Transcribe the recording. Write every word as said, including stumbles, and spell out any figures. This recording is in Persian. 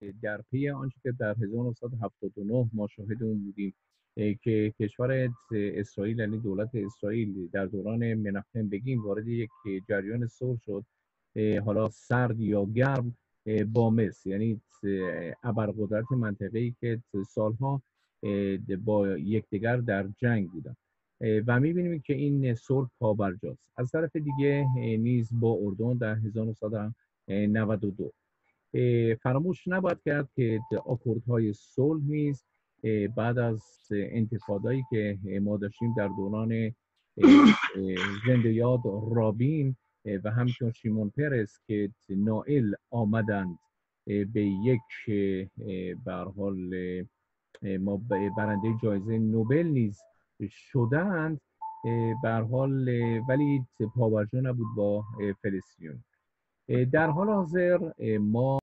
در پی آنچه که در هزار و نهصد و هفتاد و نه ما شاهد اون بودیم که کشور اسرائیل، یعنی دولت اسرائیل، در دوران مناحم بگین وارد یک جریان صلح شد، حالا سرد یا گرم، با مصر، یعنی ابرقدرت منطقه‌ای که سالها با یکدیگر در جنگ بودن و می‌بینیم که این صلح پابرجاست. از طرف دیگه نیز با اردن در هزار و نهصد و نود و دو فراموش نباید کرد که آکوردهای صلح نیز بعد از انتفاضه‌ای که ما داشتیم در دوران زنده یاد رابین و همچنین شیمون پرس که نائل آمدند به یک به هر حال ما برنده جایزه نوبل نیز شدند، به هر حال ولی پابرجا نبود با فلسطین. در حال حاضر ما